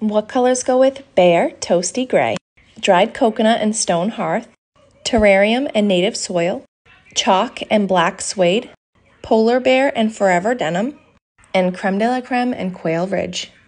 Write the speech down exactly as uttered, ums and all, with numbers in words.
What colors go with Behr Toasty Gray? Dried coconut and stone hearth, terrarium and native soil, chalk and black suede, polar bear and forever denim, and creme de la creme and quail ridge.